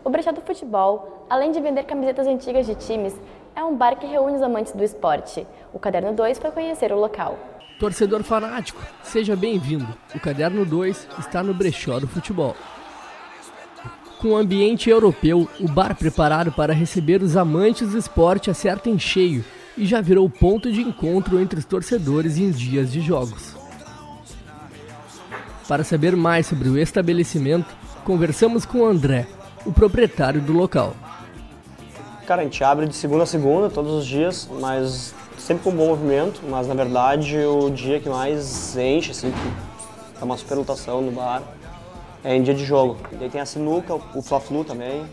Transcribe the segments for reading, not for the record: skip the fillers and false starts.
O Brechó do Futebol, além de vender camisetas antigas de times, é um bar que reúne os amantes do esporte. O Caderno 2 foi conhecer o local. Torcedor fanático, seja bem-vindo. O Caderno 2 está no Brechó do Futebol. Com um ambiente europeu, o bar preparado para receber os amantes do esporte acerta em cheio e já virou ponto de encontro entre os torcedores em dias de jogos. Para saber mais sobre o estabelecimento, conversamos com o André, o proprietário do local. Cara, a gente abre de segunda a segunda, todos os dias, mas sempre com bom movimento, mas na verdade o dia que mais enche, assim, que é uma superlotação no bar, é em dia de jogo. E daí tem a sinuca, o Fla-Flu também.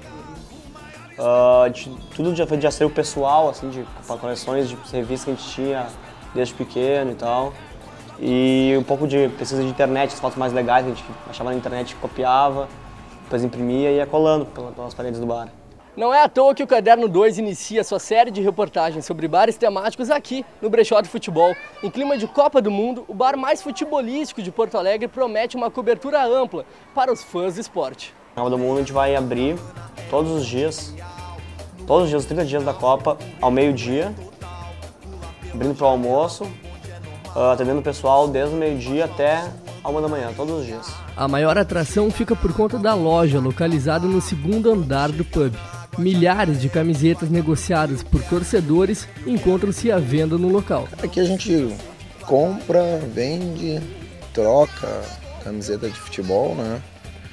Tudo já foi de acervo pessoal, assim, de coleções de revistas que a gente tinha desde pequeno e tal. E um pouco de pesquisa de internet, as fotos mais legais que a gente achava na internet, copiava, depois imprimia e ia colando pelas paredes do bar. Não é à toa que o Caderno 2 inicia sua série de reportagens sobre bares temáticos aqui no Brechó do Futebol. Em clima de Copa do Mundo, o bar mais futebolístico de Porto Alegre promete uma cobertura ampla para os fãs do esporte. Na Copa do Mundo a gente vai abrir todos os dias, os 30 dias da Copa, ao meio-dia, abrindo para o almoço, atendendo o pessoal desde o meio-dia até a 1 da manhã, todos os dias. A maior atração fica por conta da loja, localizada no segundo andar do pub. Milhares de camisetas negociadas por torcedores encontram-se à venda no local. Aqui a gente compra, vende, troca camiseta de futebol, né?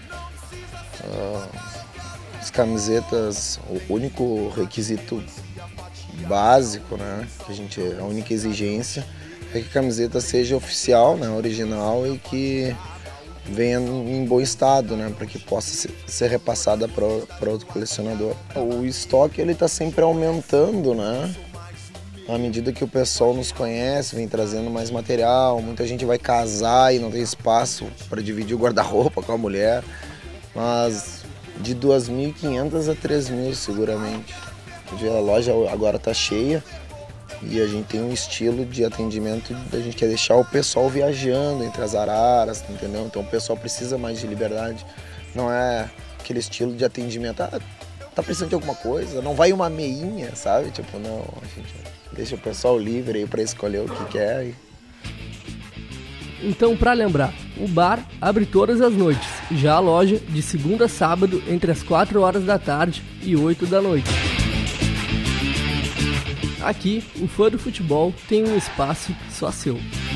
As camisetas, o único requisito básico, né? A única exigência é que a camiseta seja oficial, né? Original e que venha em bom estado, né, para que possa ser repassada para outro colecionador. O estoque ele está sempre aumentando, né, à medida que o pessoal nos conhece, vem trazendo mais material, muita gente vai casar e não tem espaço para dividir o guarda-roupa com a mulher, mas de 2.500 a 3.000 seguramente. A loja agora está cheia. E a gente tem um estilo de atendimento, a gente quer deixar o pessoal viajando entre as araras, entendeu? Então o pessoal precisa mais de liberdade, não é aquele estilo de atendimento, tá precisando de alguma coisa, não vai uma meinha, sabe? Tipo, não, a gente deixa o pessoal livre aí para escolher o que quer. Então, para lembrar, o bar abre todas as noites, já a loja de segunda a sábado entre as 4 horas da tarde e 8 da noite. Aqui, o fã do futebol tem um espaço só seu.